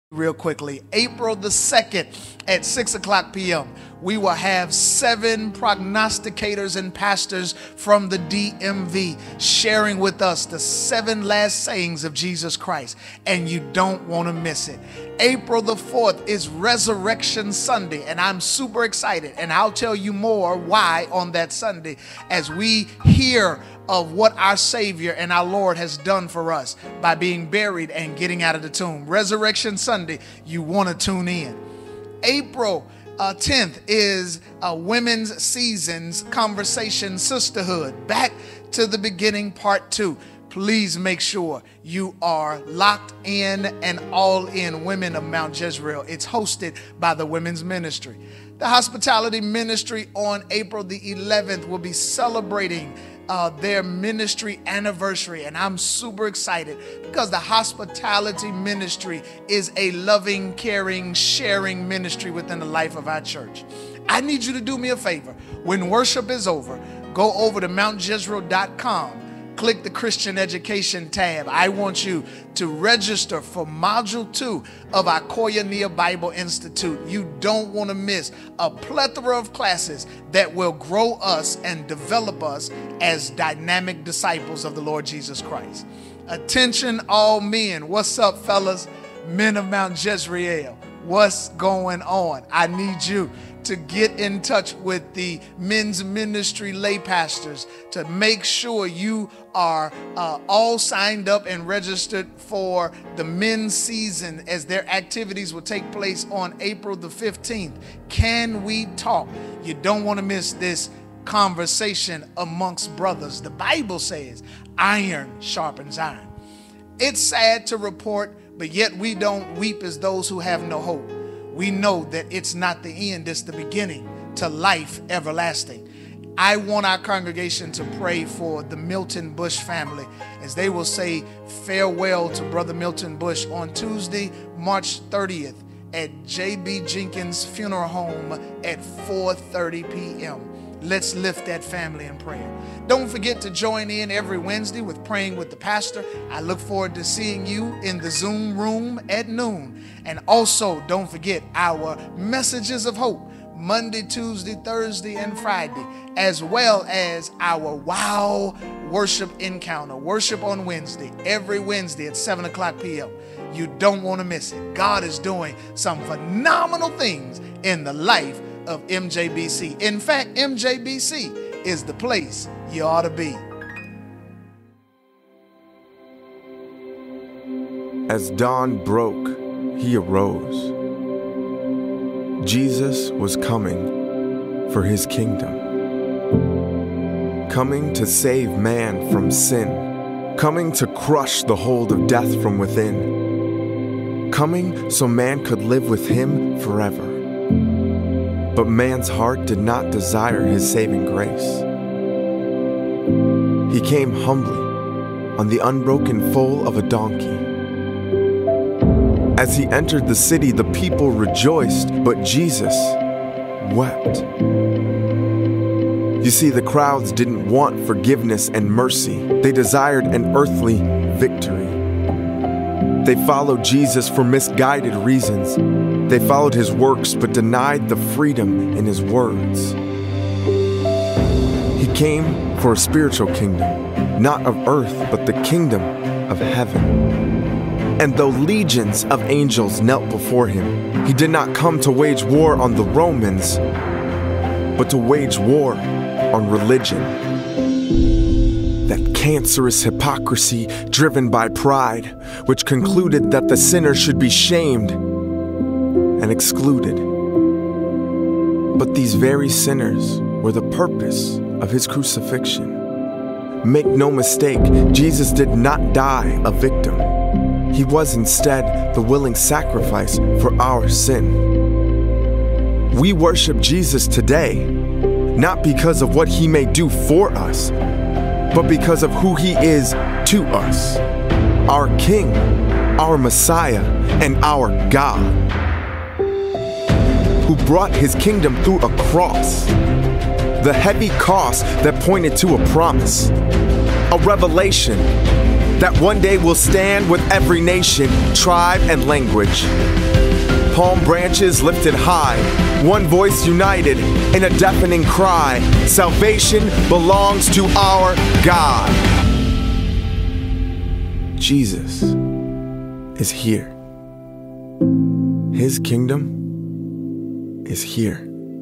real quickly. April the 2nd at 6 o'clock p.m. we will have 7 prognosticators and pastors from the DMV sharing with us the 7 last sayings of Jesus Christ, and you don't want to miss it. April the 4th is Resurrection Sunday, and I'm super excited, and I'll tell you more why on that Sunday as we hear of what our Savior and our Lord has done for us by being buried and getting out of the tomb. Resurrection Sunday, you want to tune in. April 10th is Women's Seasons Conversation Sisterhood. Back to the beginning, part 2. Please make sure you are locked in and all in, Women of Mount Jezreel. It's hosted by the Women's Ministry. The Hospitality Ministry on April the 11th will be celebrating their ministry anniversary, and I'm super excited because the hospitality ministry is a loving, caring, sharing ministry within the life of our church. I need you to do me a favor. When worship is over, go over to mountjezreel.com. Click the Christian Education tab. I want you to register for Module 2 of our Koinonia Bible Institute. You don't want to miss a plethora of classes that will grow us and develop us as dynamic disciples of the Lord Jesus Christ. Attention all men. What's up, fellas? Men of Mount Jezreel. What's going on? I need you to get in touch with the men's ministry lay pastors to make sure you are all signed up and registered for the men's season as their activities will take place on April the 15th. Can we talk? You don't want to miss this conversation amongst brothers. The Bible says iron sharpens iron. It's sad to report, but yet we don't weep as those who have no hope. We know that it's not the end, it's the beginning to life everlasting. I want our congregation to pray for the Milton Bush family as they will say farewell to Brother Milton Bush on Tuesday, March 30th at J.B. Jenkins Funeral Home at 4:30 p.m. Let's lift that family in prayer. Don't forget to join in every Wednesday with Praying with the Pastor. I look forward to seeing you in the Zoom room at noon. And also, don't forget our Messages of Hope, Monday, Tuesday, Thursday, and Friday, as well as our Wow Worship Encounter, worship on Wednesday, every Wednesday at 7 o'clock p.m. You don't want to miss it. God is doing some phenomenal things in the life of MJBC. In fact, MJBC is the place you ought to be. As dawn broke, he arose. Jesus was coming for his kingdom, coming to save man from sin, coming to crush the hold of death from within, coming so man could live with him forever. But man's heart did not desire his saving grace. He came humbly on the unbroken foal of a donkey. As he entered the city, the people rejoiced, but Jesus wept. You see, the crowds didn't want forgiveness and mercy. They desired an earthly victory. They followed Jesus for misguided reasons. They followed his works but denied the freedom in his words. He came for a spiritual kingdom, not of earth, but the kingdom of heaven. And though legions of angels knelt before him, he did not come to wage war on the Romans, but to wage war on religion. That cancerous hypocrisy driven by pride, which concluded that the sinner should be shamed and excluded. But these very sinners were the purpose of his crucifixion. Make no mistake, Jesus did not die a victim. He was instead the willing sacrifice for our sin. We worship Jesus today, not because of what he may do for us, but because of who he is to us, our King, our Messiah, and our God, who brought his kingdom through a cross, the heavy cost that pointed to a promise, a revelation, that one day will stand with every nation, tribe, and language. Palm branches lifted high, one voice united in a deafening cry. Salvation belongs to our God. Jesus is here. His kingdom is here.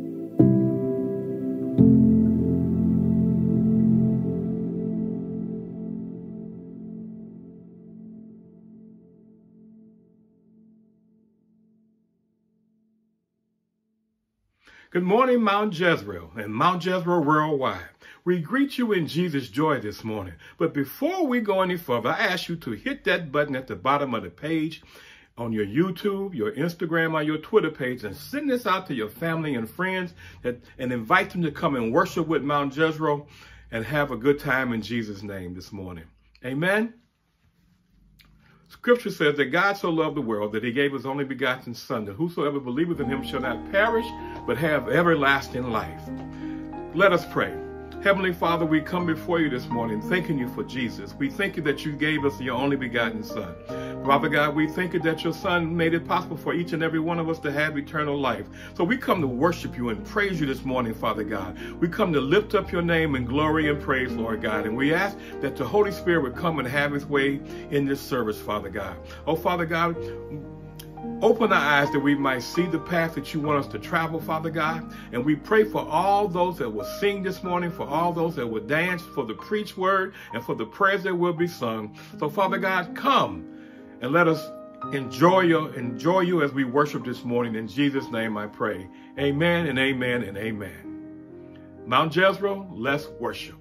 Good morning, Mount Jezreel and Mount Jezreel worldwide. We greet you in Jesus' joy this morning. But before we go any further, I ask you to hit that button at the bottom of the page on your YouTube, your Instagram, or your Twitter page, and send this out to your family and friends and invite them to come and worship with Mount Jezreel and have a good time in Jesus' name this morning. Amen. Scripture says that God so loved the world that he gave his only begotten Son, that whosoever believeth in him shall not perish, but have everlasting life. Let us pray. Heavenly Father, we come before you this morning thanking you for Jesus. We thank you that you gave us your only begotten Son. Father God, we thank you that your Son made it possible for each and every one of us to have eternal life. So we come to worship you and praise you this morning, Father God. We come to lift up your name in glory and praise, Lord God. And we ask that the Holy Spirit would come and have his way in this service, Father God. Oh, Father God, open our eyes that we might see the path that you want us to travel, Father God. And we pray for all those that will sing this morning, for all those that will dance, for the preached word, and for the prayers that will be sung. So, Father God, come and let us enjoy you as we worship this morning. In Jesus' name I pray. Amen and amen and amen. Mount Jezreel, let's worship.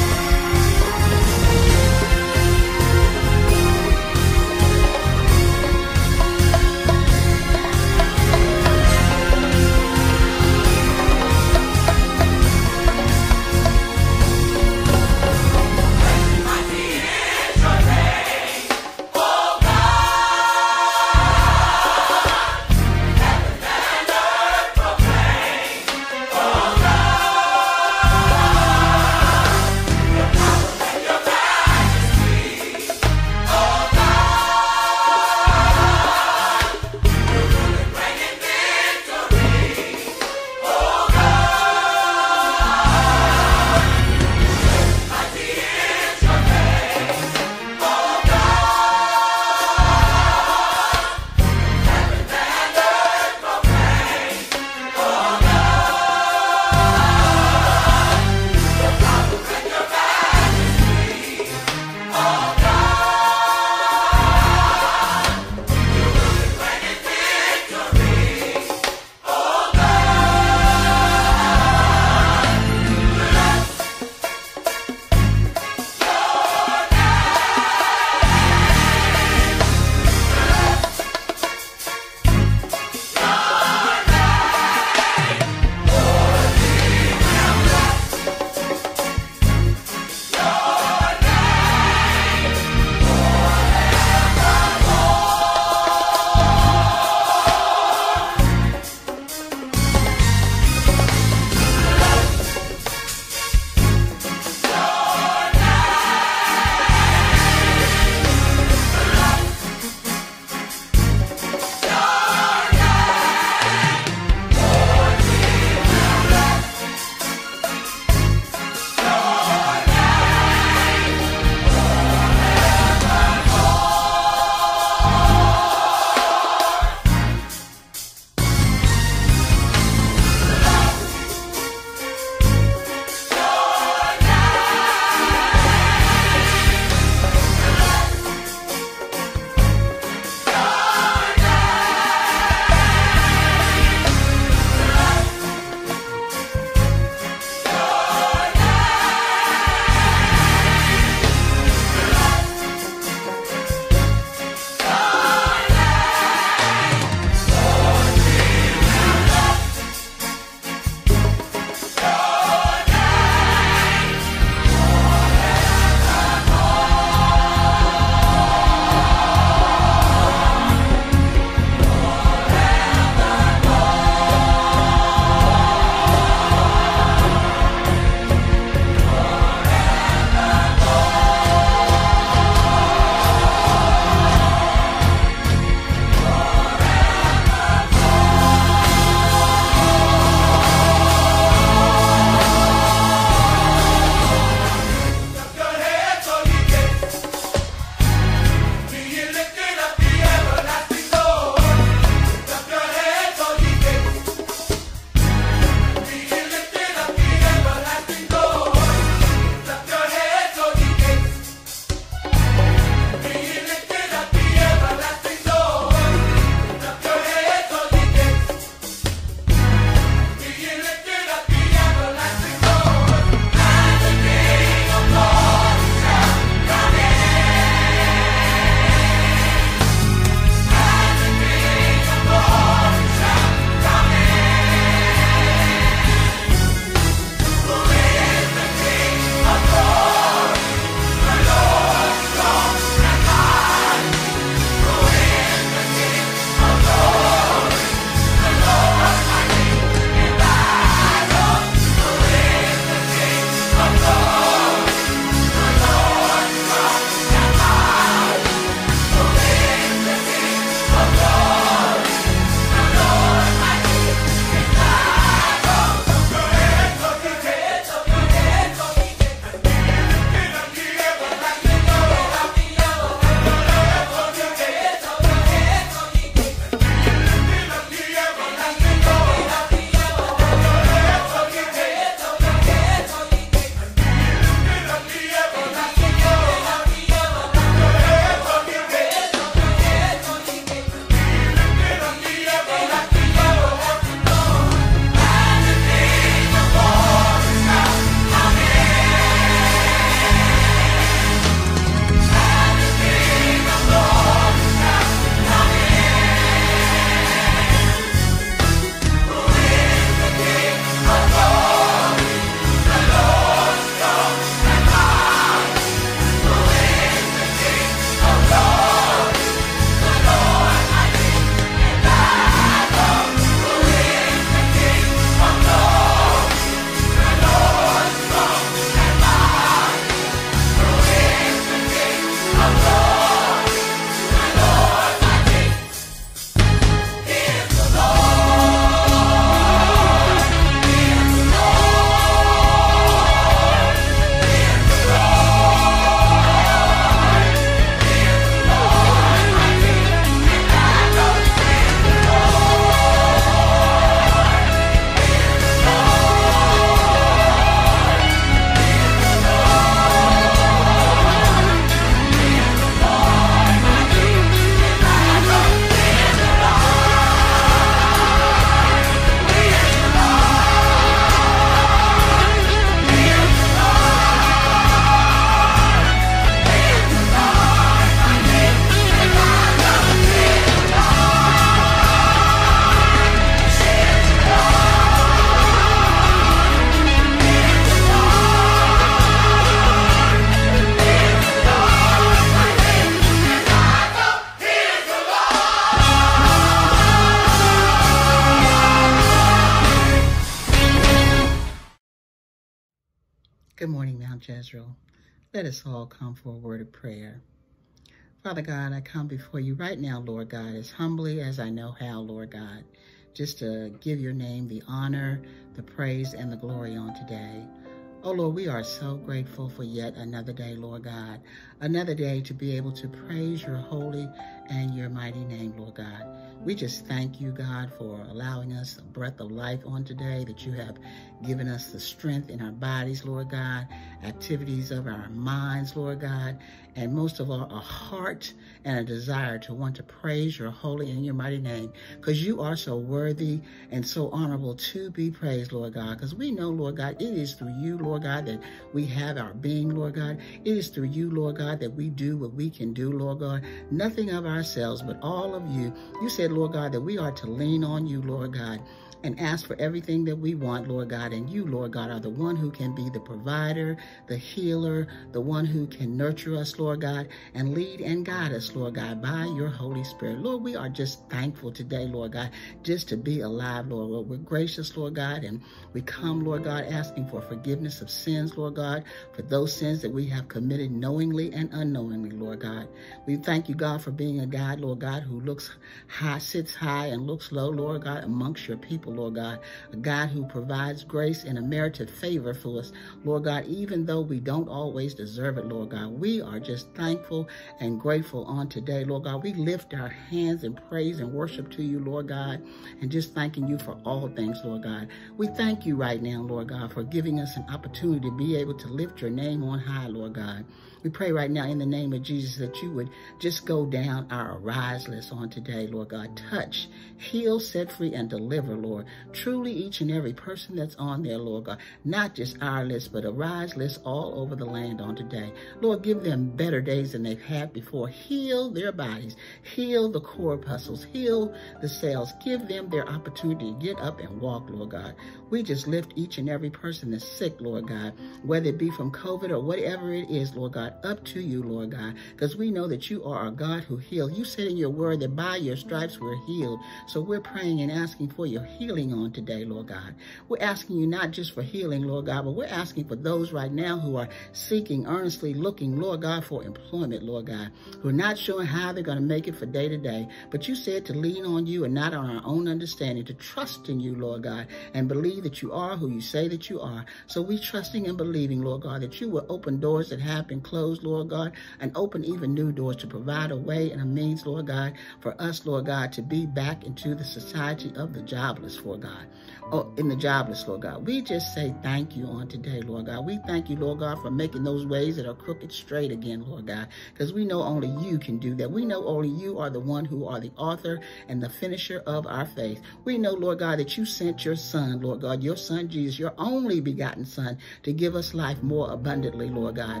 Mount Jezreel. Let us all come for a word of prayer. Father God, I come before you right now, Lord God, as humbly as I know how, Lord God, just to give your name the honor, the praise, and the glory on today. Oh, Lord, we are so grateful for yet another day, Lord God, another day to be able to praise your holy and your mighty name, Lord God. We just thank you, God, for allowing us a breath of life on today, that you have given us the strength in our bodies, Lord God, activities of our minds, Lord God, and most of all, a heart and a desire to want to praise your holy and your mighty name, because you are so worthy and so honorable to be praised, Lord God, because we know, Lord God, it is through you, Lord God, that we have our being, Lord God. It is through you, Lord God, that we do what we can do, Lord God. Nothing of ourselves, but all of you. You said, Lord God, that we are to lean on you, Lord God, and ask for everything that we want, Lord God. And you, Lord God, are the one who can be the provider, the healer, the one who can nurture us, Lord God, and lead and guide us, Lord God, by your Holy Spirit. Lord, we are just thankful today, Lord God, just to be alive, Lord. We're gracious, Lord God, and we come, Lord God, asking for forgiveness of sins, Lord God, for those sins that we have committed knowingly and unknowingly, Lord God. We thank you, God, for being a God, Lord God, who looks high, sits high, and looks low, Lord God, amongst your people, Lord God, a God who provides grace and a merited favor for us, Lord God, even though we don't always deserve it, Lord God. We are just thankful and grateful on today, Lord God. We lift our hands in praise and worship to you, Lord God, and just thanking you for all things, Lord God. We thank you right now, Lord God, for giving us an opportunity to be able to lift your name on high, Lord God. We pray right now in the name of Jesus that you would just go down our arise list on today, Lord God. Touch, heal, set free, and deliver, Lord. Truly each and every person that's on there, Lord God. Not just our list, but arise list all over the land on today. Lord, give them better days than they've had before. Heal their bodies. Heal the corpuscles. Heal the cells. Give them their opportunity to get up and walk, Lord God. We just lift each and every person that's sick, Lord God, whether it be from COVID or whatever it is, Lord God, up to you, Lord God, because we know that you are a God who heals. You said in your word that by your stripes we're healed. So we're praying and asking for your healing on today, Lord God. We're asking you not just for healing, Lord God, but we're asking for those right now who are seeking, earnestly looking, Lord God, for employment, Lord God, who are not sure how they're going to make it for day to day. But you said to lean on you and not on our own understanding, to trust in you, Lord God, and believe that you are who you say that you are. So we trusting and believing, Lord God, that you will open doors that have been closed, Lord God, and open even new doors to provide a way and a means, Lord God, for us, Lord God, to be back into the society of the jobless, Lord God. Oh, in the jobless, Lord God. We just say thank you on today, Lord God. We thank you, Lord God, for making those ways that are crooked straight again, Lord God, because we know only you can do that. We know only you are the one who are the author and the finisher of our faith. We know, Lord God, that you sent your son, Lord God, your son Jesus, your only begotten son, to give us life more abundantly, Lord God,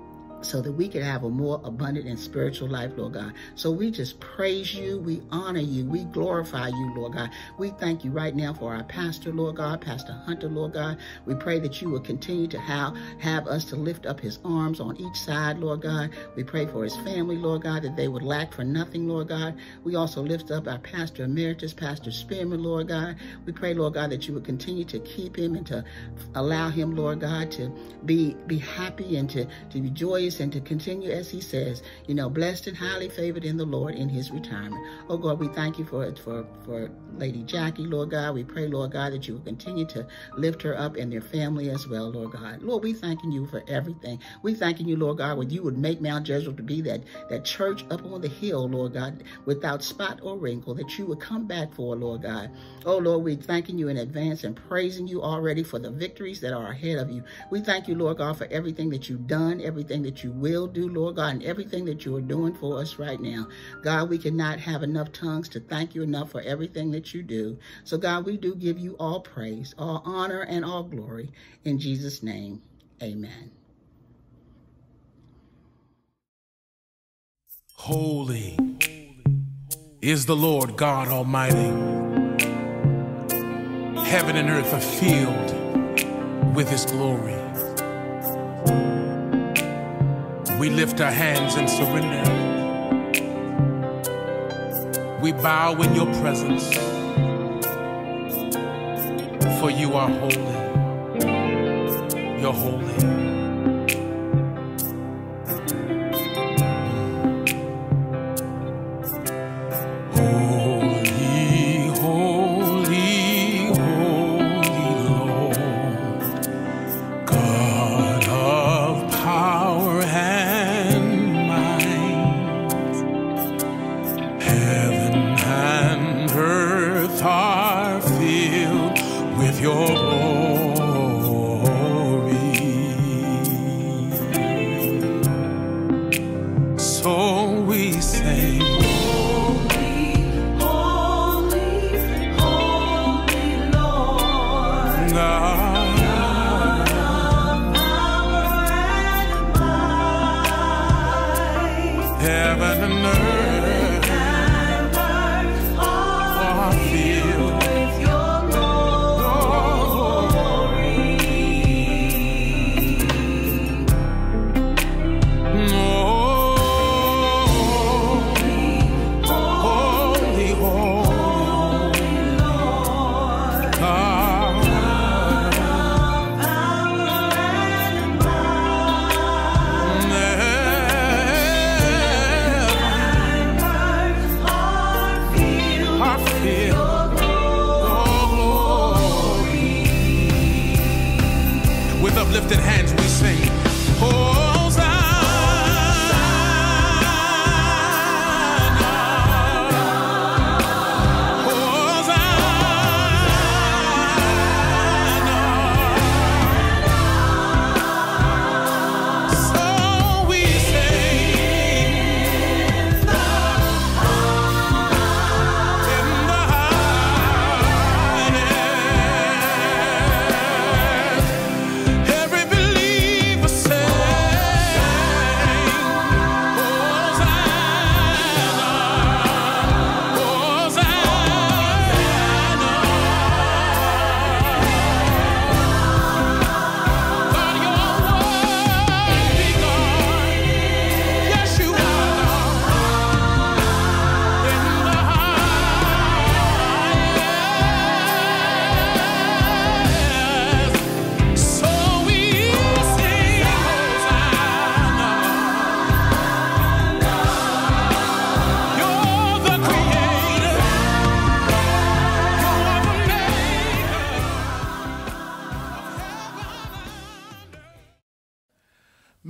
so that we could have a more abundant and spiritual life, Lord God. So we just praise you, we honor you, we glorify you, Lord God. We thank you right now for our pastor, Lord God, Pastor Hunter, Lord God. We pray that you will continue to have us to lift up his arms on each side, Lord God. We pray for his family, Lord God, that they would lack for nothing, Lord God. We also lift up our Pastor Emeritus, Pastor Spearman, Lord God. We pray, Lord God, that you would continue to keep him and to allow him, Lord God, to be happy and to be joyous and to continue, as he says, blessed and highly favored in the Lord in his retirement. Oh God, we thank you for Lady Jackie, Lord God. We pray, Lord God, that you will continue to lift her up and their family as well, Lord God. Lord, we thanking you for everything. We thanking you, Lord God, that you would make Mount Jezreel to be that church up on the hill, Lord God, without spot or wrinkle, that you would come back for, Lord God. Oh Lord, we thanking you in advance and praising you already for the victories that are ahead of you. We thank you, Lord God, for everything that you've done, everything that you will do, Lord God, and everything that you are doing for us right now. God, we cannot have enough tongues to thank you enough for everything that you do. So God, we do give you all praise, all honor, and all glory. In Jesus' name, amen. Holy is the Lord God Almighty. Heaven and earth are filled with his glory. We lift our hands and surrender. We bow in your presence, for you are holy. You're holy.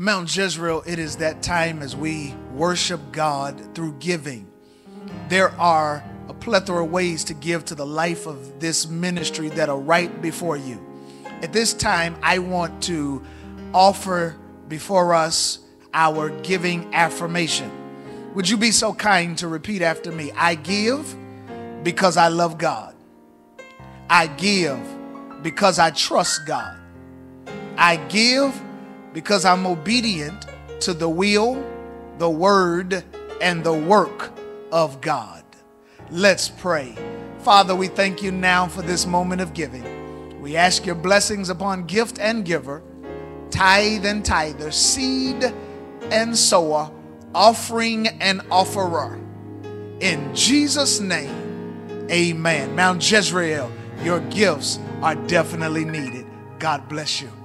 Mount Jezreel, it is that time as we worship God through giving. There are a plethora of ways to give to the life of this ministry that are right before you. At this time, I want to offer before us our giving affirmation. Would you be so kind to repeat after me? I give because I love God. I give because I trust God. I give because I'm obedient to the will, the word, and the work of God. Let's pray. Father, we thank you now for this moment of giving. We ask your blessings upon gift and giver, tithe and tither, seed and sower, offering and offerer. In Jesus' name, amen. Mount Jezreel, your gifts are definitely needed. God bless you.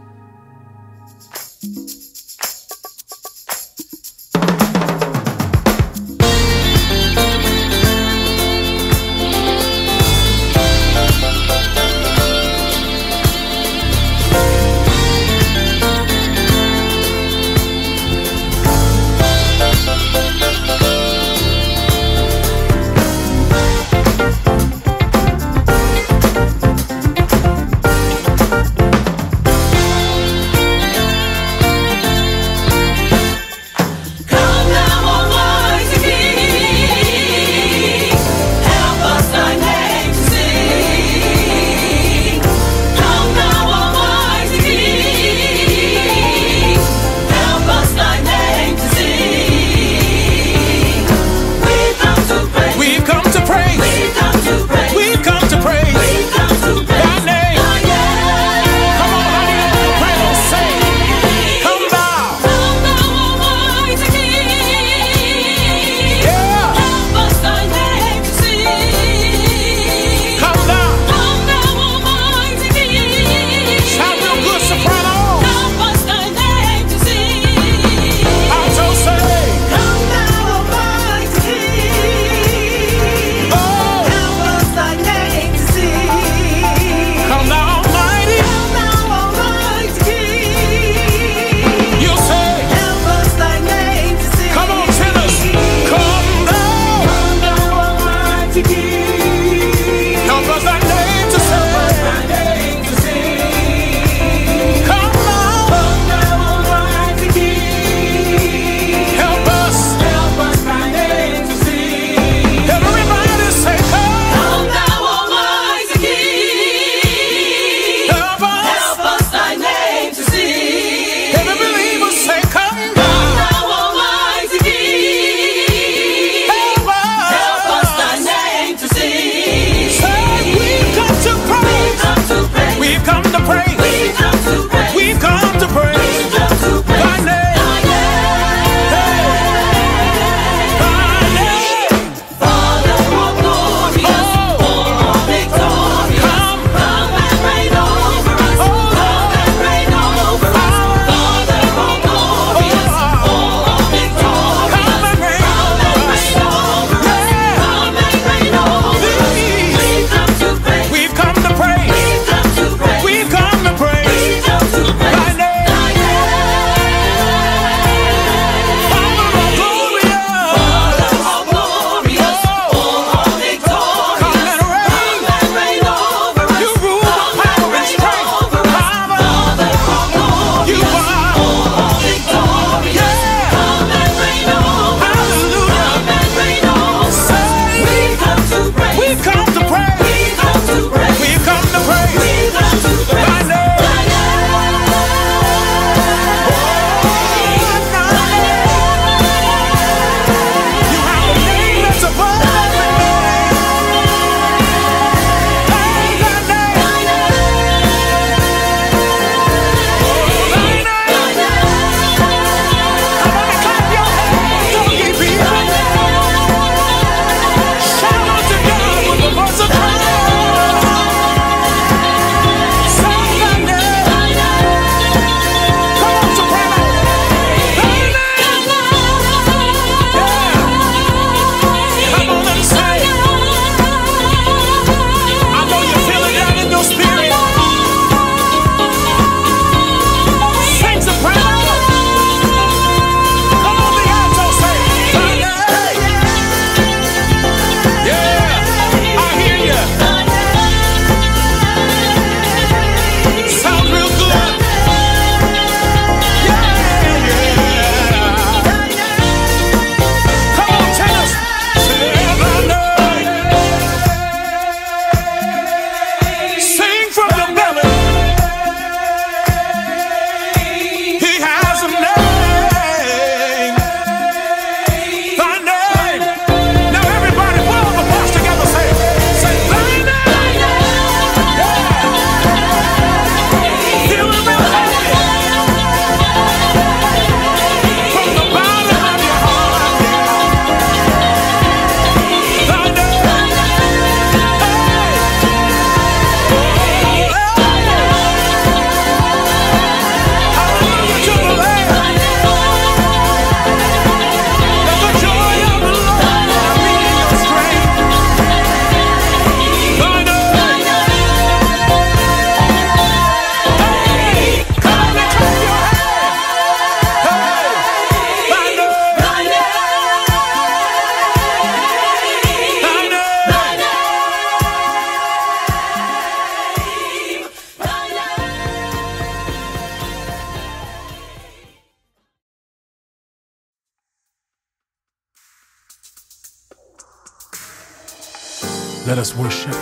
Let us worship.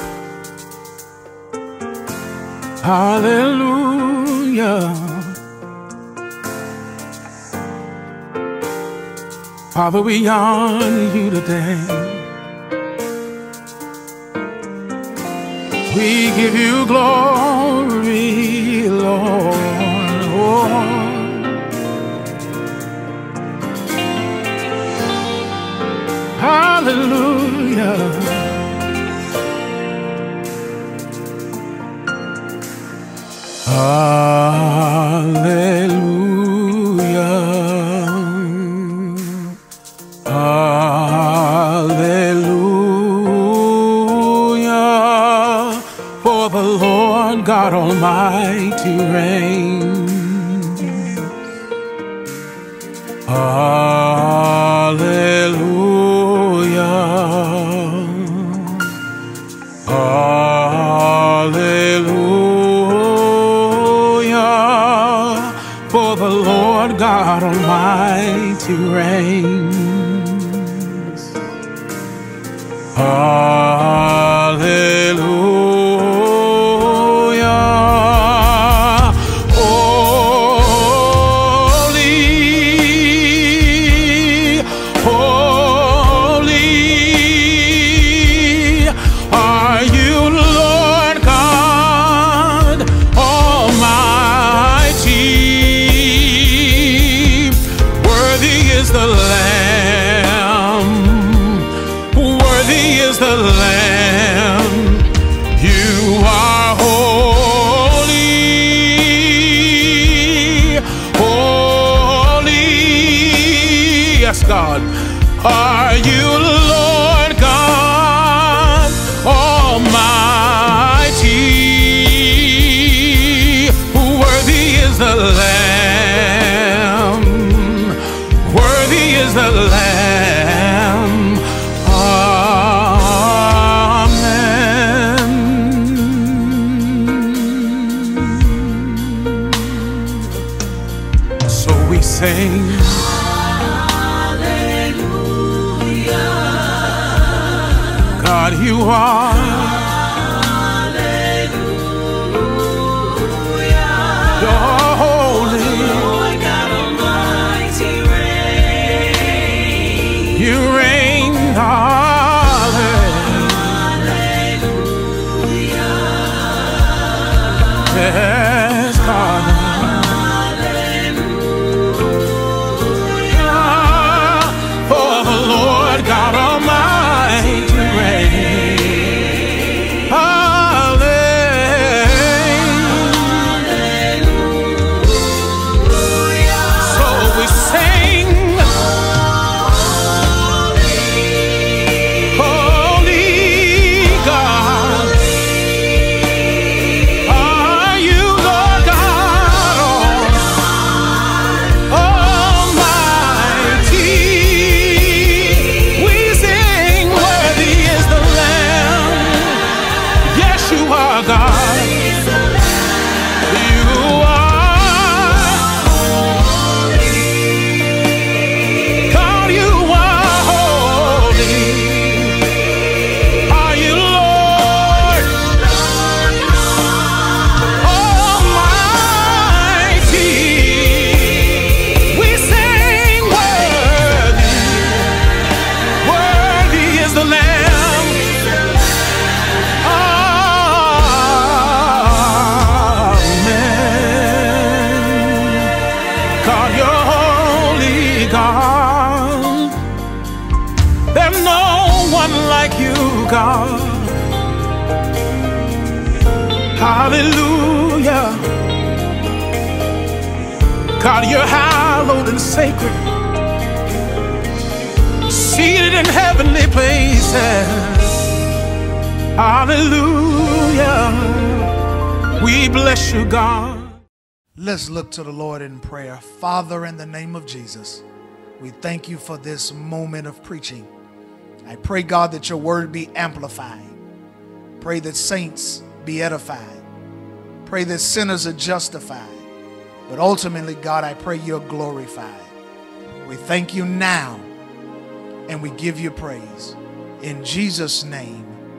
Hallelujah. Father, we honor you today. We give you glory, Lord. Hallelujah. Hallelujah. Hallelujah. For the Lord God Almighty reigns. Hallelujah. Hallelujah. For the Lord God Almighty reigns. Hallelujah. Holy, holy are you, Lord God Almighty. Worthy is the Lamb. Worthy is the Lamb. You are holy, holy. Yes, God. Are you, Lord God Almighty? Worthy is the Lamb. Worthy is the Lamb. Amen. So we sing. Hallelujah. God, you are. Hallelujah. You're holy. Lord God Almighty reign. You reign. Hallelujah. Yes, God. Hallelujah. For the Lord God Almighty reigns. Hallelujah. So we sing. God. Hallelujah. God, you're hallowed and sacred, seated in heavenly places. Hallelujah. We bless you, God. Let's look to the Lord in prayer. Father, in the name of Jesus, we thank you for this moment of preaching. I pray, God, that your word be amplified. Pray that saints be edified. Pray that sinners are justified. But ultimately, God, I pray you're glorified. We thank you now, and we give you praise. In Jesus' name,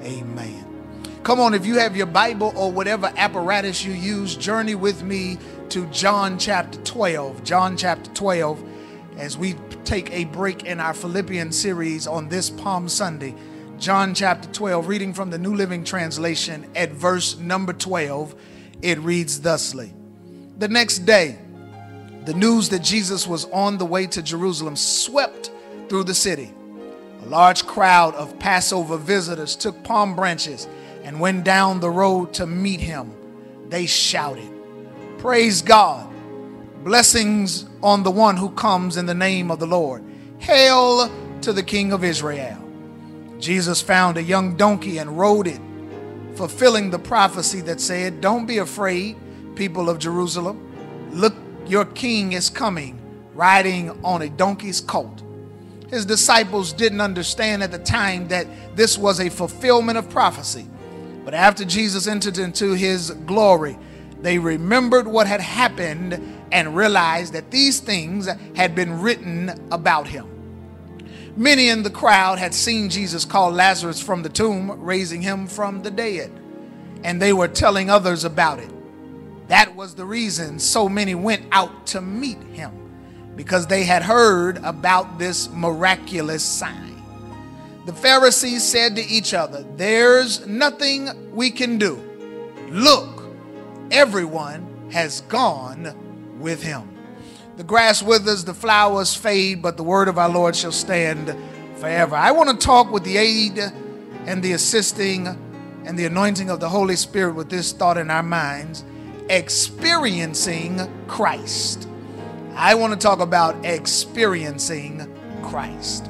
Amen. Come on, if you have your Bible or whatever apparatus you use, journey with me to John chapter 12. John chapter 12, as we take a break in our Philippian series on this Palm Sunday. John chapter 12, reading from the New Living Translation at verse number 12, it reads thusly. The next day, the news that Jesus was on the way to Jerusalem swept through the city. A large crowd of Passover visitors took palm branches and went down the road to meet him. They shouted, "Praise God! Blessings on the one who comes in the name of the Lord. Hail to the King of Israel." Jesus found a young donkey and rode it, fulfilling the prophecy that said, "Don't be afraid, people of Jerusalem. Look, your king is coming, riding on a donkey's colt." His disciples didn't understand at the time that this was a fulfillment of prophecy. But after Jesus entered into his glory, they remembered what had happened and realized that these things had been written about him. Many in the crowd had seen Jesus call Lazarus from the tomb, raising him from the dead, and they were telling others about it. That was the reason so many went out to meet him, because they had heard about this miraculous sign. The Pharisees said to each other, "There's nothing we can do. Look, everyone has gone with him." The grass withers, the flowers fade, but the word of our Lord shall stand forever. I want to talk with the aid and the assisting and the anointing of the Holy Spirit with this thought in our minds: experiencing Christ. I want to talk about experiencing Christ.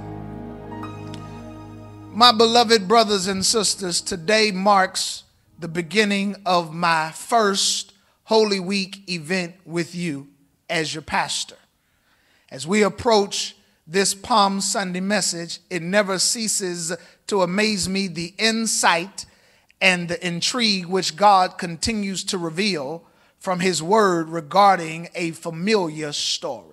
My beloved brothers and sisters, today marks the beginning of my first Holy Week event with you as your pastor. As we approach this Palm Sunday message, it never ceases to amaze me the insight and the intrigue which God continues to reveal from his word regarding a familiar story.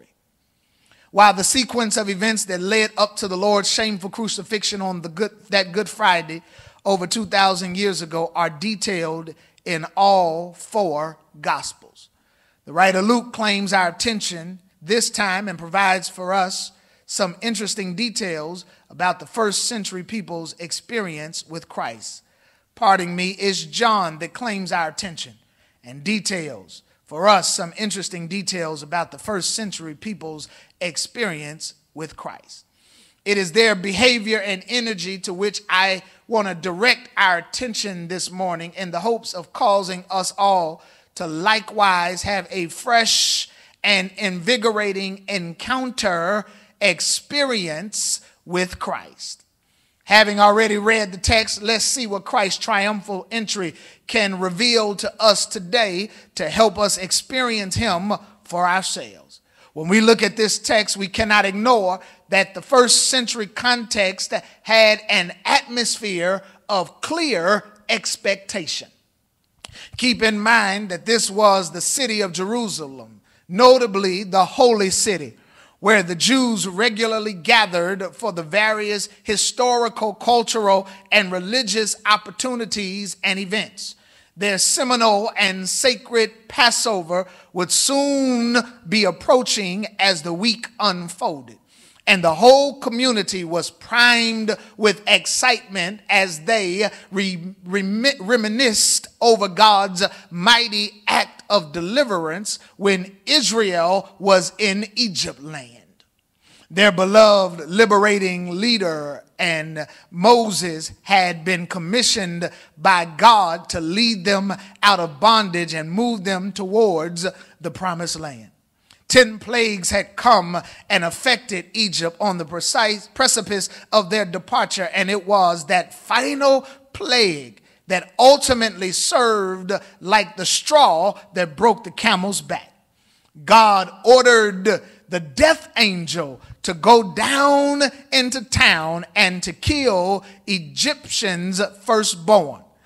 While the sequence of events that led up to the Lord's shameful crucifixion on that Good Friday over 2,000 years ago are detailed in all four Gospels. The writer Luke claims our attention this time and provides for us some interesting details about the first century people's experience with Christ. Pardon me, it's John that claims our attention and details for us some interesting details about the first century people's experience with Christ. It is their behavior and energy to which I want to direct our attention this morning in the hopes of causing us all to likewise have a fresh and invigorating encounter experience with Christ. Having already read the text, let's see what Christ's triumphal entry can reveal to us today to help us experience him for ourselves. When we look at this text, we cannot ignore that the first century context had an atmosphere of clear expectation. Keep in mind that this was the city of Jerusalem, notably the holy city, where the Jews regularly gathered for the various historical, cultural, and religious opportunities and events. Their seminal and sacred Passover would soon be approaching as the week unfolded, and the whole community was primed with excitement as they reminisced over God's mighty act of deliverance when Israel was in Egypt land. Their beloved liberating leader and Moses had been commissioned by God to lead them out of bondage and move them towards the promised land. 10 plagues had come and affected Egypt on the precise precipice of their departure, and it was that final plague that ultimately served like the straw that broke the camel's back. God ordered the death angel to go down into town and to kill Egyptians' firstborn.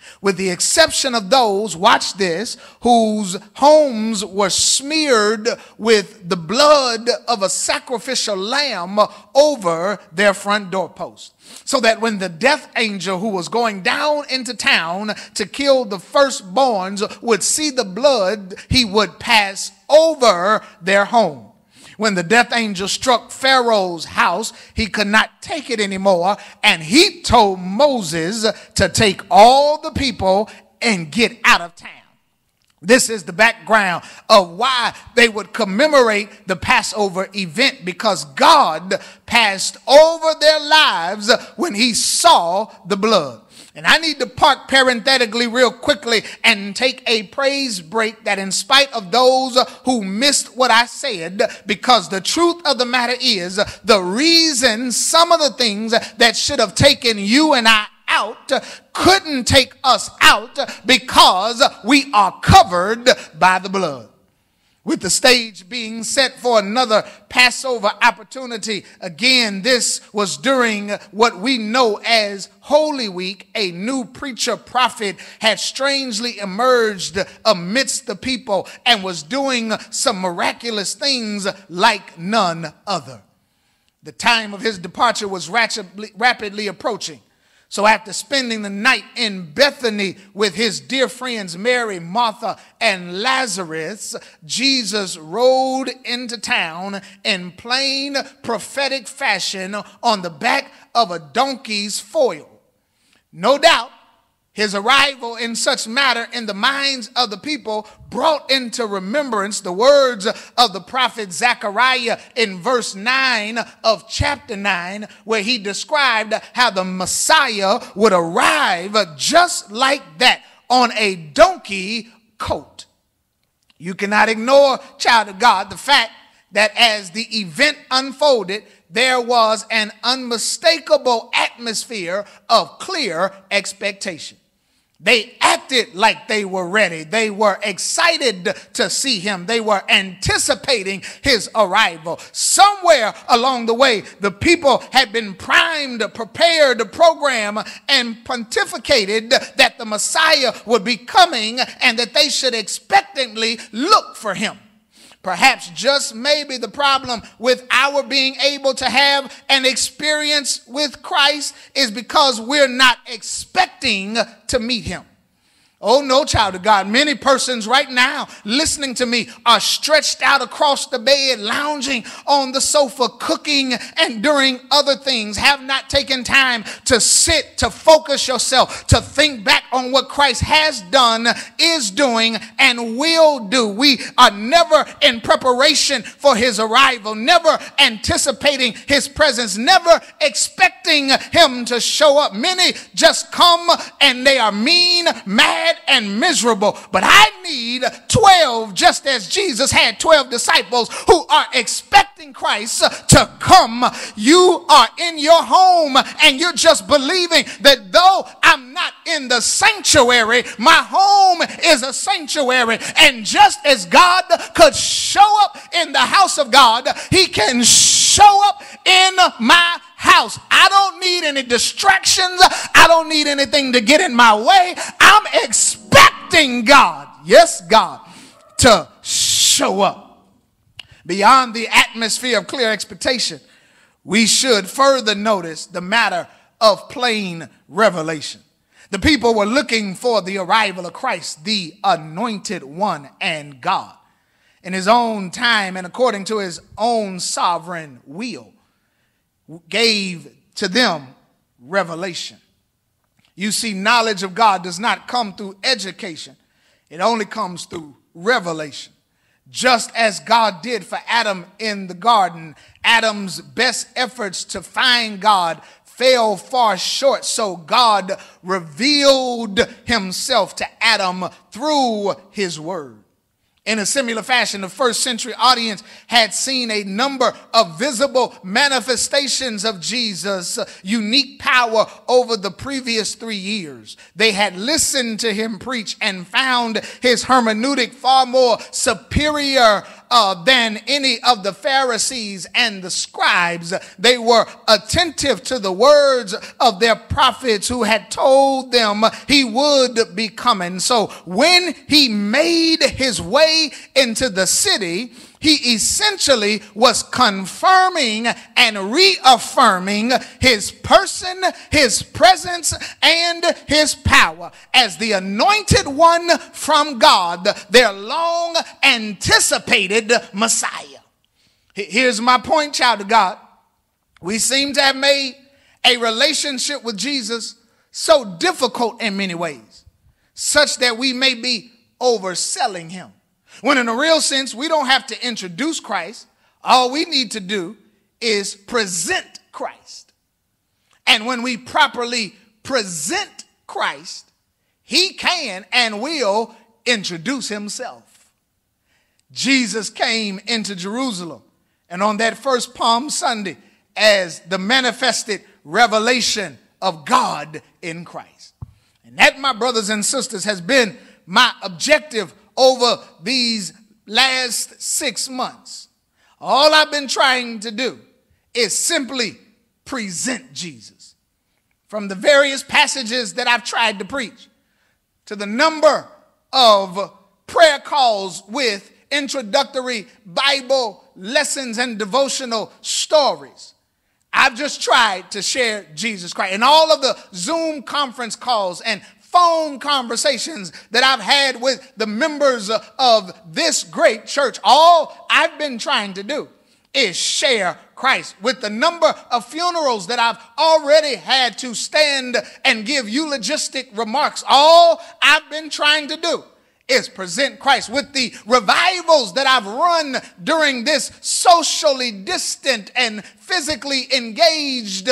with the exception of those, watch this, whose homes were smeared with the blood of a sacrificial lamb over their front doorpost. So that when the death angel who was going down into town to kill the firstborns would see the blood, he would pass over their home. When the death angel struck Pharaoh's house, he could not take it anymore, and he told Moses to take all the people and get out of town. This is the background of why they would commemorate the Passover event, because God passed over their lives when he saw the blood. And I need to park parenthetically real quickly and take a praise break that in spite of those who missed what I said, because the truth of the matter is the reason some of the things that should have taken you and I out couldn't take us out, because we are covered by the blood. With the stage being set for another Passover opportunity, again, this was during what we know as Holy Week. A new preacher prophet had strangely emerged amidst the people and was doing some miraculous things like none other. The time of his departure was rapidly approaching. So after spending the night in Bethany with his dear friends Mary, Martha, and Lazarus, Jesus rode into town in plain prophetic fashion on the back of a donkey's foal. No doubt, his arrival in such matter in the minds of the people brought into remembrance the words of the prophet Zechariah in verse 9 of chapter 9, where he described how the Messiah would arrive just like that on a donkey coat. You cannot ignore, child of God, the fact that as the event unfolded, there was an unmistakable atmosphere of clear expectation. They acted like they were ready. They were excited to see him. They were anticipating his arrival. Somewhere along the way, the people had been primed, prepared, programmed, and pontificated that the Messiah would be coming and that they should expectantly look for him. Perhaps just maybe the problem with our being able to have an experience with Christ is because we're not expecting to meet him. Oh no, child of God. Many persons right now listening to me are stretched out across the bed, lounging on the sofa, cooking and doing other things, have not taken time to sit, to focus yourself, to think back on what Christ has done, is doing, and will do. We are never in preparation for his arrival, never anticipating his presence, never expecting him to show up. Many just come and they are mean, mad, and miserable. But I need 12, just as Jesus had 12 disciples who are expecting Christ to come. You are in your home and you're just believing that though I'm not in the sanctuary, my home is a sanctuary. And just as God could show up in the house of God, he can show up in my house. I don't need any distractions. I don't need anything to get in my way. I'm expecting God, yes, God, to show up. Beyond the atmosphere of clear expectation, we should further notice the matter of plain revelation. The people were looking for the arrival of Christ, the anointed one, and God, in his own time and according to his own sovereign will, gave to them revelation. You see, knowledge of God does not come through education. It only comes through revelation. Just as God did for Adam in the garden, Adam's best efforts to find God fell far short, so God revealed himself to Adam through his word. In a similar fashion, the first century audience had seen a number of visible manifestations of Jesus' unique power over the previous 3 years. They had listened to him preach and found his hermeneutic far more superior than any of the Pharisees and the scribes. They were attentive to the words of their prophets who had told them he would be coming. So when he made his way into the city, he essentially was confirming and reaffirming his person, his presence, and his power as the anointed one from God, their long anticipated Messiah. Here's my point, child of God. We seem to have made a relationship with Jesus so difficult in many ways, such that we may be overselling him. When in a real sense, we don't have to introduce Christ. All we need to do is present Christ. And when we properly present Christ, he can and will introduce himself. Jesus came into Jerusalem, and on that first Palm Sunday, as the manifested revelation of God in Christ. And that, my brothers and sisters, has been my objective over these last 6 months. All I've been trying to do is simply present Jesus. From the various passages that I've tried to preach, to the number of prayer calls with introductory Bible lessons and devotional stories, I've just tried to share Jesus Christ. And all of the Zoom conference calls and phone conversations that I've had with the members of this great church, all I've been trying to do is share Christ. With the number of funerals that I've already had to stand and give eulogistic remarks, all I've been trying to do is present Christ. With the revivals that I've run during this socially distant and physically engaged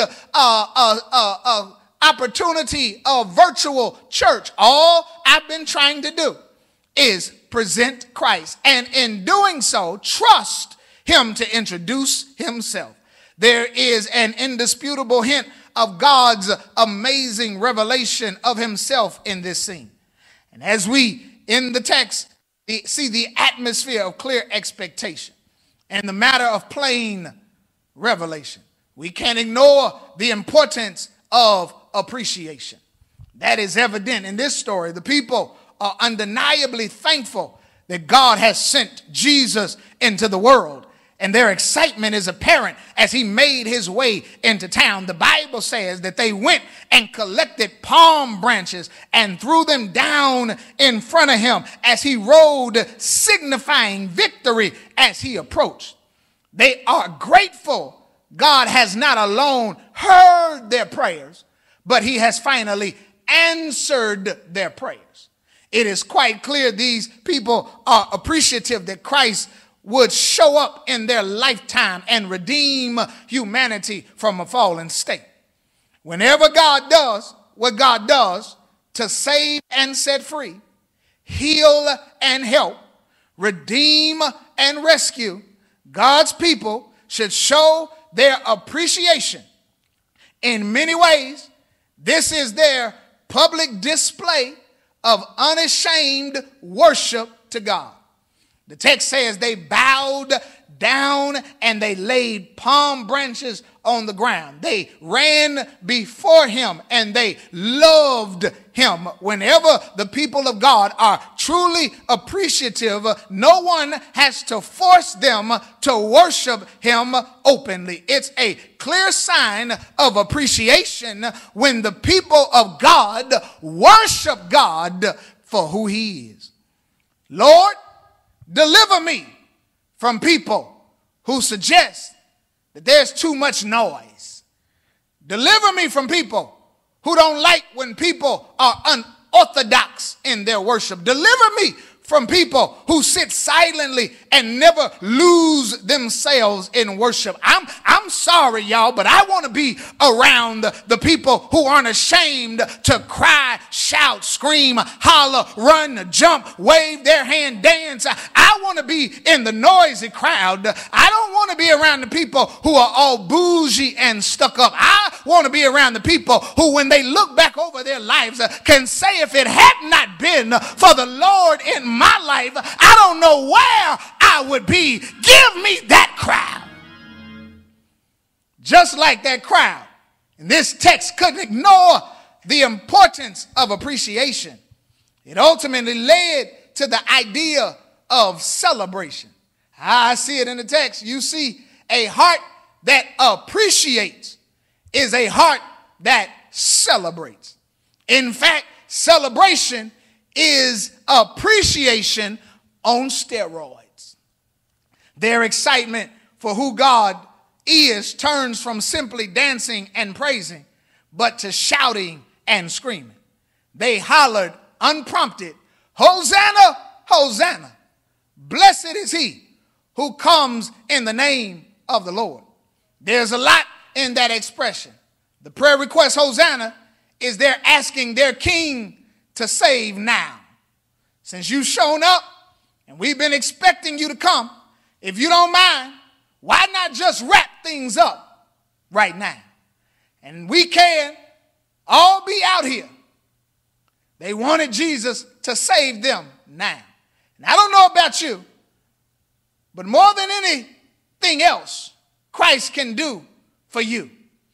opportunity of virtual church, all I've been trying to do is present Christ, and in doing so, trust him to introduce himself. There is an indisputable hint of God's amazing revelation of himself in this scene. And as we, in the text, see the atmosphere of clear expectation and the matter of plain revelation, we can't ignore the importance of appreciation. That is evident in this story. The people are undeniably thankful that God has sent Jesus into the world, and their excitement is apparent as he made his way into town. The Bible says that they went and collected palm branches and threw them down in front of him as he rode, signifying victory as he approached. They are grateful God has not alone heard their prayers, but he has finally answered their prayers. It is quite clear these people are appreciative that Christ would show up in their lifetime and redeem humanity from a fallen state. Whenever God does what God does to save and set free, heal and help, redeem and rescue, God's people should show their appreciation. In many ways, this is their public display of unashamed worship to God. The text says they bowed down and they laid palm branches on the ground. They ran before him and they loved him. Whenever the people of God are truly appreciative, no one has to force them to worship him openly. It's a clear sign of appreciation when the people of God worship God for who he is. Lord, deliver me from people who suggest that there's too much noise. Deliver me from people who don't like when people are unorthodox in their worship. Deliver me from people who sit silently and never lose themselves in worship. I'm sorry, y'all, but I want to be around the people who aren't ashamed to cry, shout, scream, holler, run, jump, wave their hand, dance. I want to be in the noisy crowd. I don't want to be around the people who are all bougie and stuck up. I want to be around the people who, when they look back over their lives, can say, if it had not been for the Lord in my life, I don't know where I I would be. Give me that crowd. Just like that crowd. And this text couldn't ignore the importance of appreciation. It ultimately led to the idea of celebration. I see it in the text. You see, a heart that appreciates is a heart that celebrates. In fact, celebration is appreciation on steroids. Their excitement for who God is turns from simply dancing and praising, but to shouting and screaming. They hollered unprompted, "Hosanna, Hosanna. Blessed is he who comes in the name of the Lord." There's a lot in that expression. The prayer request, Hosanna, is they're asking their king to save now. Since you've shown up and we've been expecting you to come, if you don't mind, why not just wrap things up right now? And we can all be out here. They wanted Jesus to save them now. And I don't know about you, but more than anything else, Christ can do for you.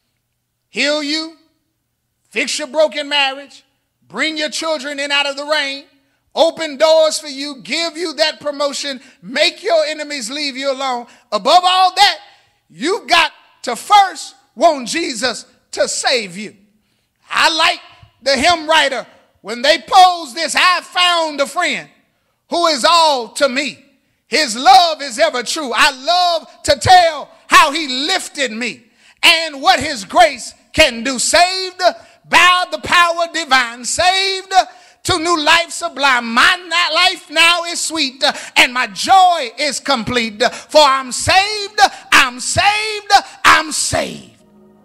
Heal you, fix your broken marriage, bring your children in out of the rain, open doors for you, give you that promotion, make your enemies leave you alone. Above all that, you got to first want Jesus to save you. I like the hymn writer when they pose this, "I found a friend who is all to me. His love is ever true. I love to tell how he lifted me and what his grace can do. Saved by the power divine, saved to new life sublime. My life now is sweet and my joy is complete. For I'm saved, I'm saved, I'm saved."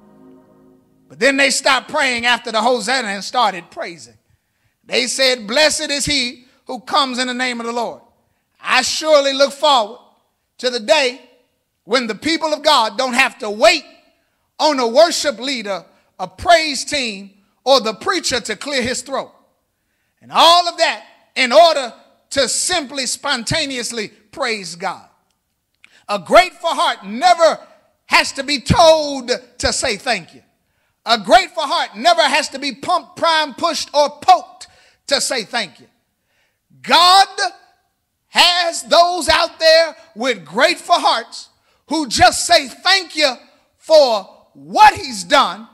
But then they stopped praying after the Hosanna and started praising. They said, "Blessed is he who comes in the name of the Lord." I surely look forward to the day when the people of God don't have to wait on a worship leader, a praise team, or the preacher to clear his throat. And all of that in order to simply spontaneously praise God. A grateful heart never has to be told to say thank you. A grateful heart never has to be pumped, primed, pushed, or poked to say thank you. God has those out there with grateful hearts who just say thank you for what he's done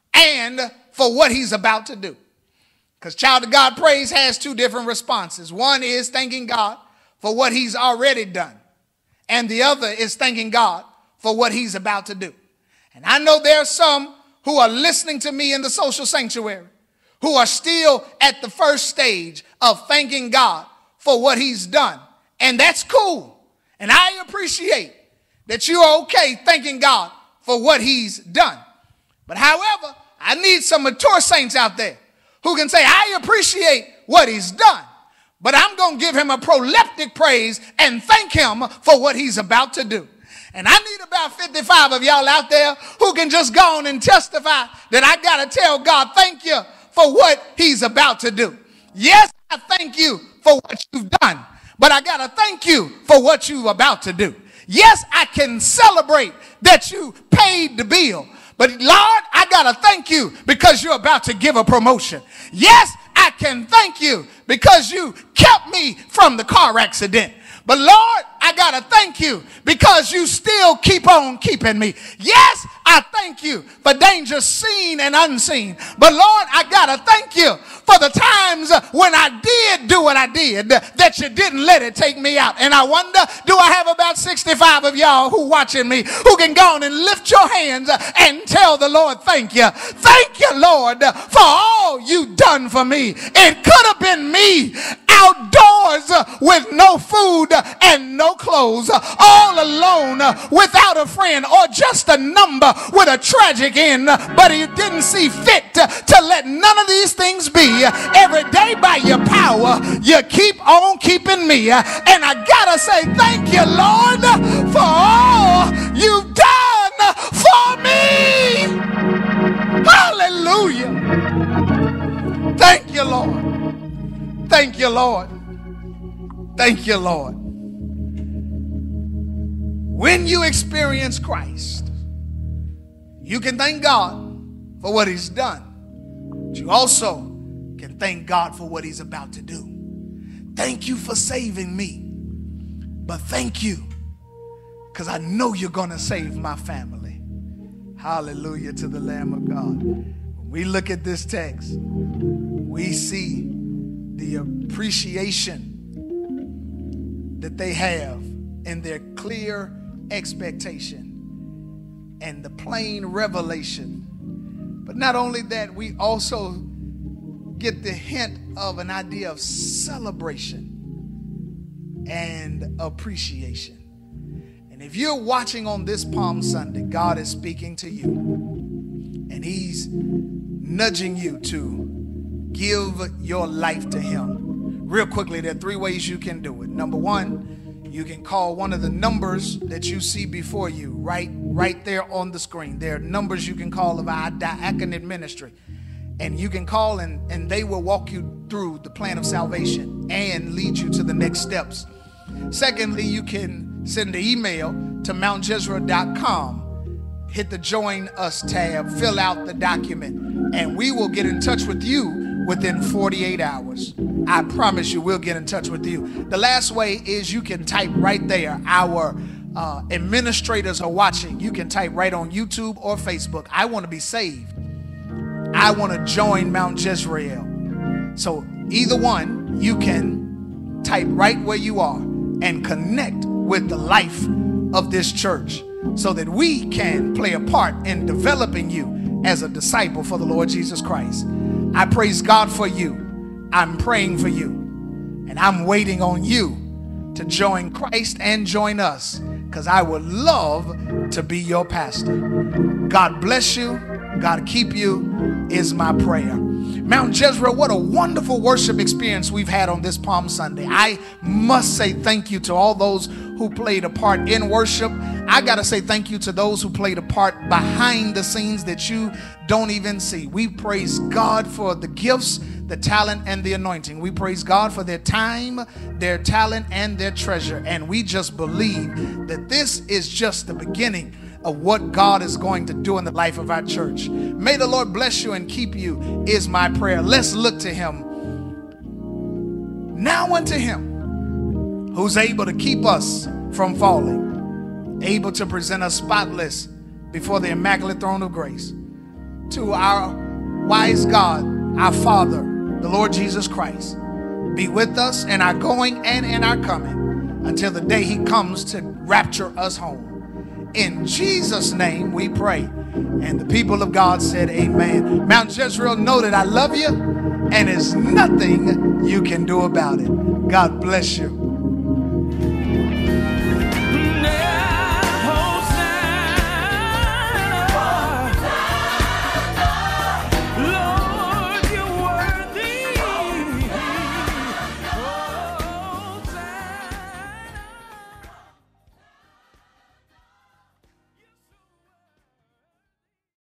and for what he's about to do. Because child of God praise has two different responses. One is thanking God for what he's already done. And the other is thanking God for what he's about to do. And I know there are some who are listening to me in the social sanctuary who are still at the first stage of thanking God for what he's done. And that's cool. And I appreciate that you are okay thanking God for what he's done. But however, I need some mature saints out there who can say, "I appreciate what he's done, but I'm going to give him a proleptic praise and thank him for what he's about to do." And I need about 55 of y'all out there who can just go on and testify that I got to tell God, thank you for what he's about to do. Yes, I thank you for what you've done, but I got to thank you for what you're about to do. Yes, I can celebrate that you paid the bill, but Lord, I got to thank you because you're about to give a promotion. Yes, I can thank you because you kept me from the car accident. But Lord, I got to thank you because you still keep on keeping me. Yes, I thank you for dangers seen and unseen. But Lord, I got to thank you for the times when I did do what I did, that you didn't let it take me out. And I wonder, do I have about 65 of y'all who watching me who can go on and lift your hands and tell the Lord, thank you. Thank you, Lord, for all you've done for me. It could have been me outdoors with no food and no clothes, all alone without a friend, or just a number with a tragic end, but he didn't see fit to let none of these things be. Every day by your power, you keep on keeping me, and I gotta say thank you, Lord, for all you've done for me. Hallelujah. Thank you, Lord. Thank you, Lord. Thank you, Lord. when you experience Christ, you can thank God for what he's done. But you also can thank God for what he's about to do. Thank you for saving me. But thank you, because I know you're going to save my family. Hallelujah to the Lamb of God. When we look at this text, we see the appreciation that they have in their clear expectation and the plain revelation. But not only that, we also get the hint of an idea of celebration and appreciation. And if you're watching on this Palm Sunday, God is speaking to you, and he's nudging you to give your life to him. Real quickly, there are 3 ways you can do it. Number 1, you can call one of the numbers that you see before you, right there on the screen. There are numbers you can call of our diaconate ministry. And you can call and they will walk you through the plan of salvation and lead you to the next steps. Secondly, you can send an email to mountjezreel.com. Hit the Join Us tab, fill out the document, and we will get in touch with you within 48 hours. I promise you we'll get in touch with you. The last way is you can type right there. Our administrators are watching. You can type right on YouTube or Facebook, I want to be saved. I want to join Mount Jezreel. So either one, you can type right where you are and connect with the life of this church so that we can play a part in developing you as a disciple for the Lord Jesus Christ. I praise God for you. I'm praying for you. And I'm waiting on you to join Christ and join us, because I would love to be your pastor. God bless you. God keep you is my prayer. Mount Jezreel, what a wonderful worship experience we've had on this Palm Sunday. I must say thank you to all those who played a part in worship. I got to say thank you to those who played a part behind the scenes that you don't even see. We praise God for the gifts, the talent, and the anointing. We praise God for their time, their talent, and their treasure. And we just believe that this is just the beginning of what God is going to do in the life of our church. May the Lord bless you and keep you is my prayer. Let's look to him. Now unto him who's able to keep us from falling, able to present us spotless before the immaculate throne of grace. To our wise God, our Father, the Lord Jesus Christ, be with us in our going and in our coming until the day he comes to rapture us home. In Jesus' name we pray. And the people of God said amen. Mount Jezreel, know that I love you and there's nothing you can do about it. God bless you.